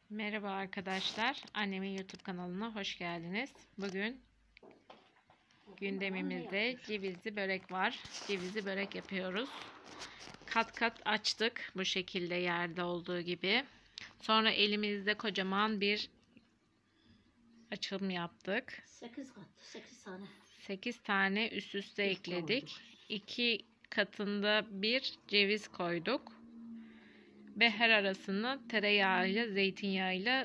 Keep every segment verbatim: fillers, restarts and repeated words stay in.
Merhaba arkadaşlar. Annemin YouTube kanalına hoş geldiniz. Bugün gündemimizde cevizli börek var. Cevizli börek yapıyoruz. Kat kat açtık bu şekilde yerde olduğu gibi. Sonra elimizde kocaman bir açılım yaptık. sekiz kat, sekiz tane. sekiz tane üst üste ekledik. iki katında bir ceviz koyduk. Ve her arasını tereyağıyla, zeytinyağıyla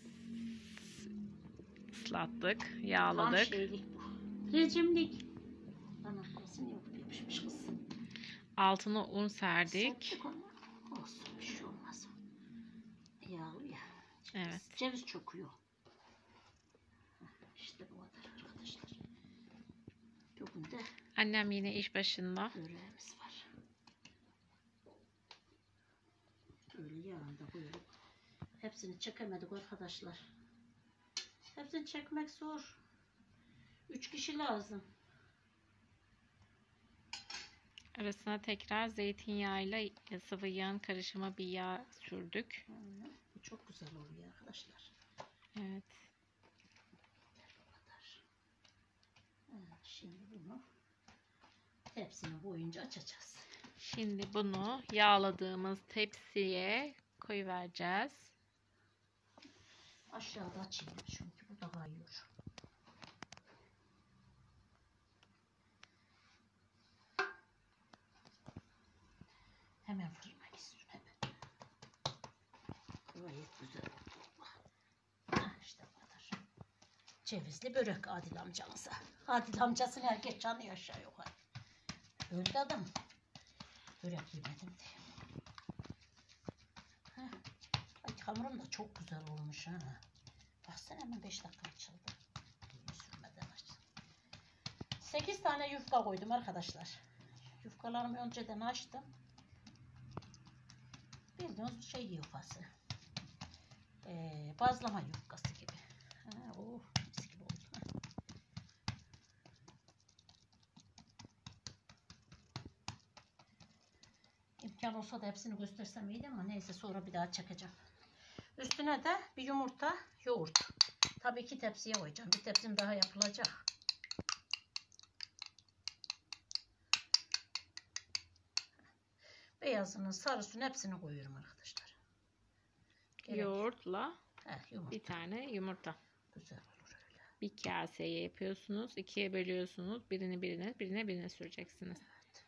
ıslattık, yağladık. Tam şeylik bu. Rejimlik. Anam kesin yok yapışmış kız. Altına un serdik. Serptik onu. Olsun bir şey olmaz. Yağlı ya. Evet. Ceviz çokuyor. İşte bu kadar arkadaşlar. Bugün de Annem yine iş başında. böreğimiz var. Böyle yağında koyup hepsini çekemedik arkadaşlar. Hepsini çekmek zor. Üç kişi lazım. Arasına tekrar zeytinyağıyla sıvı yağın karışımı bir yağ sürdük. Hmm, bu çok güzel oluyor arkadaşlar. Evet. Evet, şimdi bunu tepsinin boyunca açacağız. Şimdi bunu yağladığımız tepsiye koyuvereceğiz. Aşağıda açayım çünkü bu da kayıyor. Hemen fırına gitsin hemen. Gayet güzel oldu. Hah, işte bu kadar. Cevizli börek Adil amcamıza. Adil amcasını herkes canıyor aşağı yukarı. Öldü adam. Börek yemedim diye. Heh. Ay, hamurum da çok güzel olmuş ha. Baksana hemen beş dakika açıldı. Sürmeden açtım. sekiz tane yufka koydum arkadaşlar. Yufkalarımı önceden açtım. Bildiğiniz şey yufkası. Ee, bazlama yufkası gibi. Ha, oh, mis gibi oldu. Ha. İmkan olsa da hepsini göstersem iyiydi ama neyse sonra bir daha çekeceğim. Üstüne de bir yumurta, yoğurt. Tabii iki tepsiye koyacağım. Bir tepsim daha yapılacak. Beyazının, sarısının hepsini koyuyorum arkadaşlar. Gerek. Yoğurtla Heh, yumurta. bir tane yumurta. Güzel olur öyle. Bir kaseye yapıyorsunuz. ikiye bölüyorsunuz. Birini birine, birine birine süreceksiniz. Evet.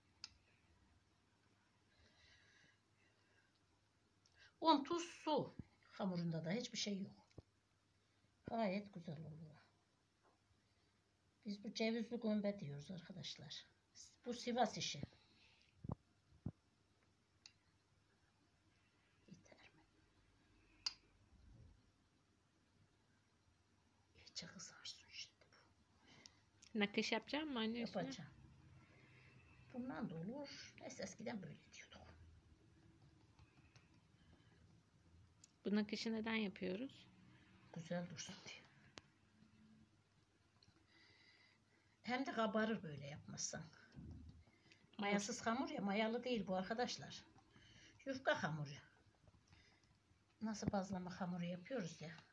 Un, tuz, su. Hamurunda da hiçbir şey yok. Gayet güzel oluyor. Biz bu cevizli gömbe diyoruz arkadaşlar. Bu Sivas işi. Yeter mi? İyice kızarsın şimdi bu. Nakış yapacak mısın anne üstüne? Yapacağım. Bundan da olur. Neyse eskiden böyle diyorduk. Bu nakışı neden yapıyoruz? Güzel dursun diye. Hem de kabarır böyle yapmazsan. Mayasız hamur ya, mayalı değil bu arkadaşlar. Yufka hamuru. Nasıl bazlama hamuru yapıyoruz ya.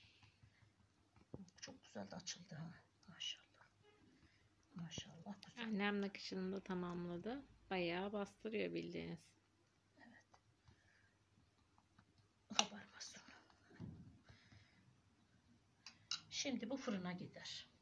Çok güzel de açıldı ha. Maşallah. Maşallah güzel. Annem nakışını da tamamladı. Bayağı bastırıyor bildiğiniz. Evet. Kabarmaz sonra. Şimdi bu fırına gider.